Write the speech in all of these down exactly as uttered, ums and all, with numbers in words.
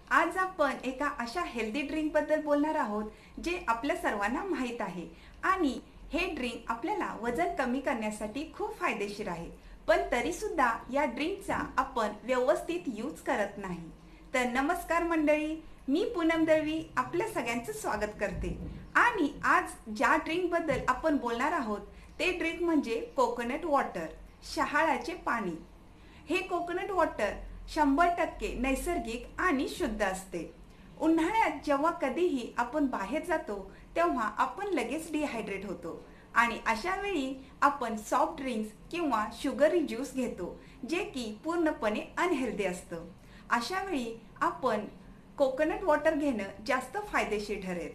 आज आपण एका अशा हेल्दी ड्रिंक बद्दल बोलणार आहोत जे आपल्या सर्वांना माहीत आहे आणि हे ड्रिंक आपल्याला वजन कमी करण्यासाठी खूप फायदेशीर आहे। पण तरी सुद्धा या ड्रिंकचा आपण व्यवस्थित यूज करत नाही। तर नमस्कार मंडळी, मी पूनम दळवी आपल्या सगळ्यांचं स्वागत करते आणि आज ज्या ड्रिंक बद्दल आपण बोलणार आहोत ते ड्रिंक म्हणजे कोकोनट वॉटर, शहाळ्याचे पाणी। हे कोकोनट वॉटर शंभर टक्के नैसर्गिक आणि शुद्ध असते। उन्हाळ्यात जेव्हा कधीही आपण बाहेर जातो तेव्हा आपण लगेच डिहायड्रेट होतो आणि अशा वेळी आपण सॉफ्ट ड्रिंक्स किंवा शुगरी ज्यूस घेतो जे की पूर्णपणे अनहेल्दी असतं। अशा वेळी आपण कोकोनट वॉटर घेणं जास्त फायदेशीर ठरेल।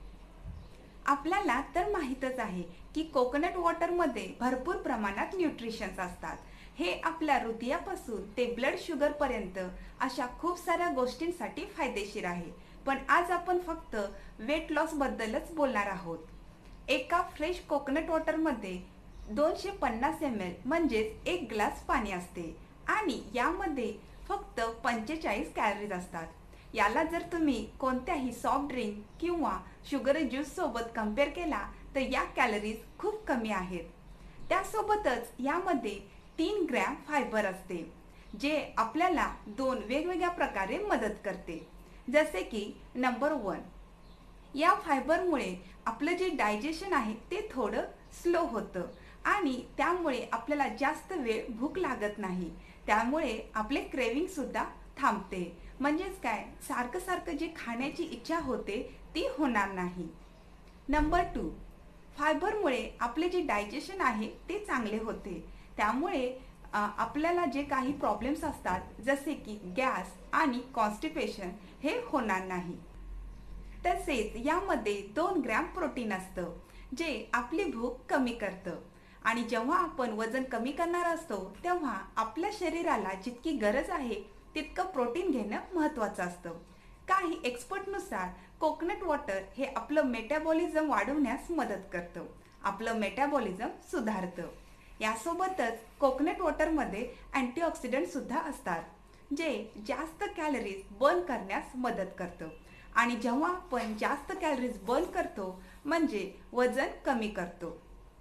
आपल्याला तर माहीतच आहे की कोकोनट वॉटर मध्ये भरपूर प्रमाणात न्यूट्रिशन्स असतात। हे आपल्या हृदयापासून ते ब्लड शुगर पर्यंत अशा खूप साऱ्या गोष्टींसाठी फायदेशीर आहे। पण आज आपण फक्त वेट लॉस बद्दलच बोलणार आहोत। एका फ्रेश कोकोनट वॉटर मध्ये दोनशे पन्नास एम एल म्हणजेच एक ग्लास पाणी असते आणि यामध्ये फक्त पंचेचाळीस कॅलरीज असतात। याला जर तुम्ही कोणत्याही सॉफ्ट ड्रिंक किंवा शुगर ज्यूस सोबत कंपेअर केला तर या कॅलरीज खूप कमी आहेत। त्यासोबतच यामध्ये तीन ग्रॅम फायबर असते जे आपल्याला दोन वेगवेगळ्या प्रकारे मदत करते। जसे की नंबर वन, या फायबरमुळे आपलं जे डायजेशन आहे ते थोडं स्लो होतं आणि त्यामुळे आपल्याला जास्त वेळ भूक लागत नाही। त्यामुळे आपले क्रेविंग सुद्धा थांबते। म्हणजेच काय, सारखं सारखं जे खाण्याची इच्छा होते ती होणार नाही। नंबर टू, फायबरमुळे आपले जे डायजेशन आहे ते चांगले होते। त्यामुळे आपल्याला जे काही प्रॉब्लेम्स असतात जसे की गॅस आणि कॉन्स्टिपेशन हे होणार नाही। तसेच यामध्ये दोन ग्रॅम प्रोटीन असतं जे आपली भूक कमी करतं आणि जेव्हा आपण वजन कमी करणार असतो तेव्हा आपल्या शरीराला जितकी गरज आहे तितकं प्रोटीन घेणं महत्त्वाचं असतं। काही एक्सपर्टनुसार कोकोनट वॉटर हे आपलं मेटाबॉलिझम वाढवण्यास मदत करतं, आपलं मेटाबॉलिझम सुधारतं। यासोबतच कोकोनट वॉटर मध्ये अँटीऑक्सिडंट सुद्धा असतात जे जास्त कॅलरीज बर्न करण्यास मदत करतं आणि जेव्हा आपण जास्त कॅलरीज बर्न करतो म्हणजे वजन कमी करतो।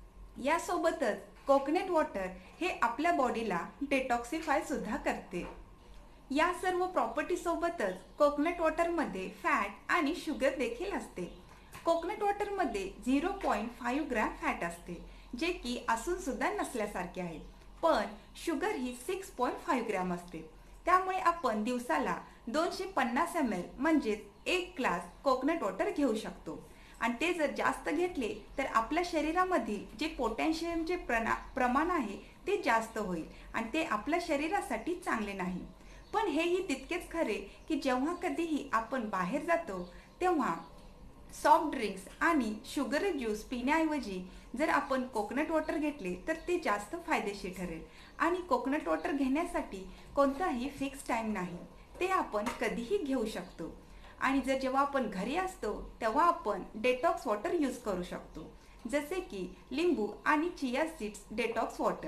यासोबतच कोकोनट वॉटर हे आपल्या बॉडीला डिटॉक्सिफाय सुद्धा करते। या सर्व प्रॉपर्टी सोबतच कोकोनट वॉटर मध्ये फॅट आणि शुगर देखील असते। कोकोनट वॉटर मध्ये zero point five gram fat असते जे की असून सुद्धा नसल्यासारखे आहे, पण शुगर ही सिक्स पॉईंट फाईव्ह ग्रॅम असते। त्यामुळे आपण दिवसाला दोनशे पन्नास एम एल म्हणजेच एक ग्लास कोकोनट वॉटर घेऊ शकतो आणि ते जर जास्त घेतले तर आपल्या शरीरामधील जे पोटॅशियमचे प्रमाण आहे ते जास्त होईल आणि ते आपल्या शरीरासाठी चांगले नाही। पण हेही तितकेच खरे की जेव्हा कधीही आपण बाहेर जातो तेव्हा सॉफ्ट ड्रिंक्स आणि शुगर ज्यूस पिण्याऐवजी जर आपण कोकोनट वॉटर घेतले तर ते जास्त फायदेशीर ठरेल। आणि कोकोनट वॉटर घेण्यासाठी कोणताही फिक्स टाइम नाही, ते आपण कधीही घेऊ शकतो। आणि जर जेव्हा आपण घरी असतो तेव्हा आपण डेटॉक्स वॉटर यूज करू शकतो, जसे की लिंबू आणि चिया सीड्स डेटॉक्स वॉटर।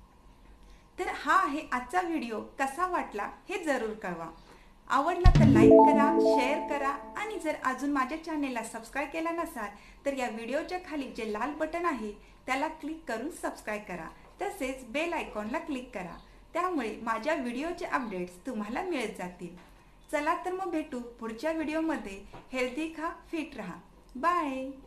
तर हा आहे आजचा व्हिडिओ, कसा वाटला हे जरूर कळवा। आवडला तर लाईक करा, शेअर करा आणि जर अजून माझ्या चॅनेलला सबस्क्राईब केला नसाल तर या व्हिडिओच्या खाली जे लाल बटन आहे त्याला क्लिक करून सबस्क्राईब करा। तसेच बेल आयकॉनला क्लिक करा, त्यामुळे माझ्या व्हिडिओचे अपडेट्स तुम्हाला मिळत जातील। चला तर मग भेटू पुढच्या व्हिडिओमध्ये। हेल्दी खा, फिट रहा, बाय।